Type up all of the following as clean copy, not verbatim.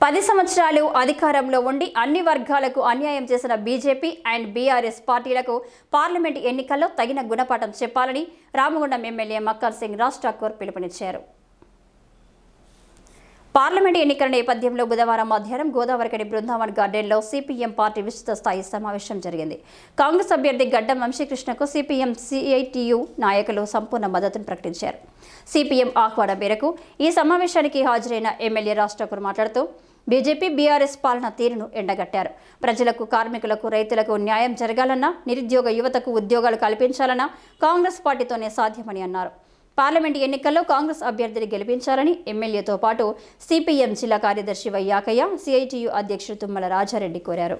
10 సంవత్సరాలు అధికారంలో ఉండి అన్ని వర్గాలకు అన్యాయం చేసిన బీజేపీ అండ్ బీఆర్ఎస్ పార్టీలకు పార్లమెంట్ ఎన్నికల్లో తగిన గుణపాఠం చెప్పాలని రామగుండం ఎమ్మెల్యే మక్కన్ సింగ్ రాజ్ ఠాకూర్ పిలుపునిచ్చారు. పార్లమెంట్ ఎన్నికల నేపథ్యంలో బుధవారం మధ్యాహ్నం గోదావరికని బృందావన్ గార్డెన్లో సిపిఎం పార్టీ విస్తృత స్థాయి సమావేశం జరిగింది. కాంగ్రెస్ అభ్యర్థి గడ్డం వంశీకృష్ణకు సిపిఎం సిఐటియు నాయకులు సంపూర్ణ మద్దతును ప్రకటించారు. సిపిఎం ఆహ్వానం మేరకు ఈ సమావేశానికి హాజరైన ఎమ్మెల్యే రాజ్ ఠాకూర్ మాట్లాడుతూ బీజేపీ బీఆర్ఎస్ పాలన తీరును ఎండగట్టారు. ప్రజలకు, కార్మికులకు, రైతులకు న్యాయం జరగాలన్నా, నిరుద్యోగ యువతకు ఉద్యోగాలు కల్పించాలన్నా కాంగ్రెస్ పార్టీతోనే సాధ్యమని అన్నారు. పార్లమెంట్ ఎన్నికల్లో కాంగ్రెస్ అభ్యర్థిని గెలిపించాలని ఎమ్మెల్యేతో పాటు సిపిఎం జిల్లా కార్యదర్శి వైయాకయ్య, సిఐటియు అధ్యక్షుడు తుమ్మల రాజారెడ్డి కోరారు.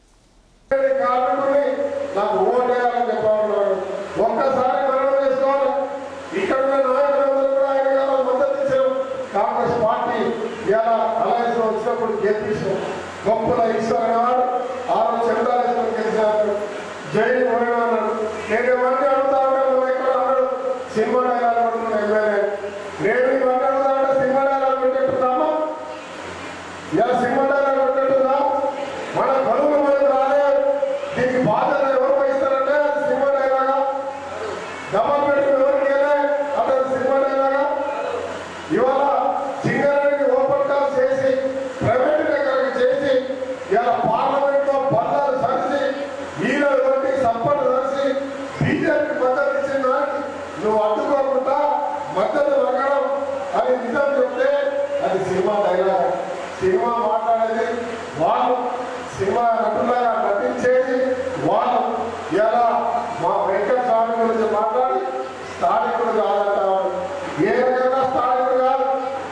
నువ్వు అడ్డుకోకుండా మద్దతు రకడం అని నిజం చెప్తే అది సినిమా డైలాగ్. సినిమా మాట్లాడేది వాళ్ళు, సినిమా నటులాగా నటించేది వాళ్ళు. ఇలా మా వెంకట స్వామి గురించి మాట్లాడి స్థానికుడు కాదంటారు. ఏ రకంగా స్థానికుడు కాదు.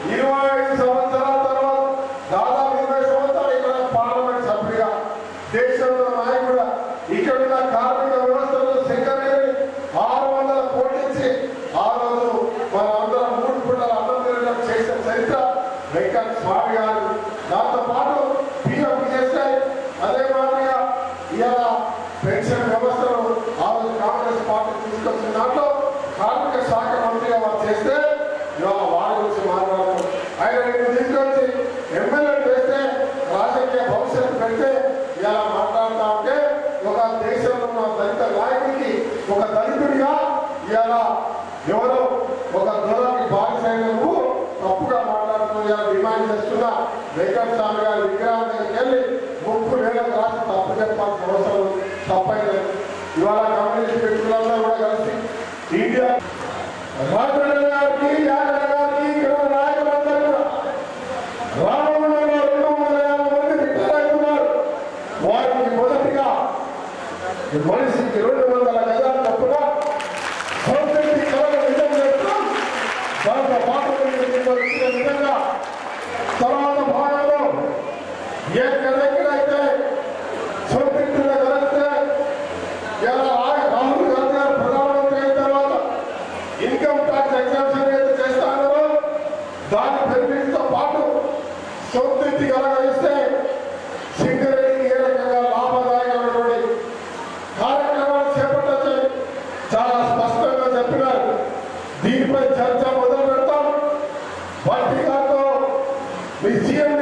25 సంవత్సరాల తర్వాత దాదాపు 20 సంవత్సరాలు ఇక్కడ పార్లమెంట్ సభ్యుడిగా, దేశంలో నాయకుడు, ఇక్కడున్న కార్మిక వ్యవస్థలో సెక్రటరీ 600 కోటించి ఆ రోజు మనందరం 3 పూటల అన్నం తినడం చేసిన చరిత్ర వెంకట స్వామి గారు. దాంతో పాటు పిఎఫ్ చేస్తే అదే మాదిరిగా ఇవాళ పెన్షన్ వ్యవస్థను ఆ రోజు కాంగ్రెస్ పార్టీ తీసుకొచ్చిన దాంట్లో కార్మిక శాఖ మంత్రిగా వారు చేస్తే ఇవాళ వారి గురించి మాట్లాడుతారు. ఆయన నేను తీసుకొచ్చి ఎమ్మెల్యే చేస్తే రాజకీయ భవిష్యత్తు పెడితే ఇలా మాట్లాడుతూ ఉంటే ఒక దేశంలో ఉన్న దళిత నాయకుడికి, ఒక దళితుడిగా ఇలా ఎవరో ఒక దూరానికి బాధిసైనకు తప్పుగా మాట్లాడుతూ ఇలా డిమాండ్ చేస్తున్నా వెంకట స్వామి గారి విగ్రహం దగ్గరికి వెళ్ళి 3 వేలకు రాసి తప్పు చెప్పాల్సిన అవసరం తప్పైంది. ఇవాళ కమ్యూనిస్ట్ వ్యక్తులంతా కూడా కలిసి ఇండియా రాజన్న గారికి, యాదవ గారికి, ఇక్కడ నాయకులందరూ కూడా రామగుండంలో 250 మంది రిటైర్ అవుతున్నారు. వారికి మొదటిగా మనిషికి 200 గజాలు తప్పున సంస్కృతి కళలు నిజం చేస్తాం. దాంతో పాటు వచ్చిన విధంగా తర్వాత భాగంలో ఎక్కడెక్కడైతే సంస్కృతిలో కలిస్తే రాహుల్ గాంధీ గారు ప్రధానమంత్రి అయిన తర్వాత ఇన్కమ్ ట్యాక్స్ ఎగ్జామ్షన్ అయితే చేస్తారో దాని బెనిఫిట్స్ తో పాటు సంస్కృతి కలగలిస్తే సింగరేణికి ఏ రకంగా లాభదాయకమైనటువంటి కార్యక్రమాలు చేపట్టచ్చు చాలా స్పష్టంగా చెప్పినారు. దీనిపై చర్చ మొదలు పెడతాం. బట్టి గారితో మీ సీఎం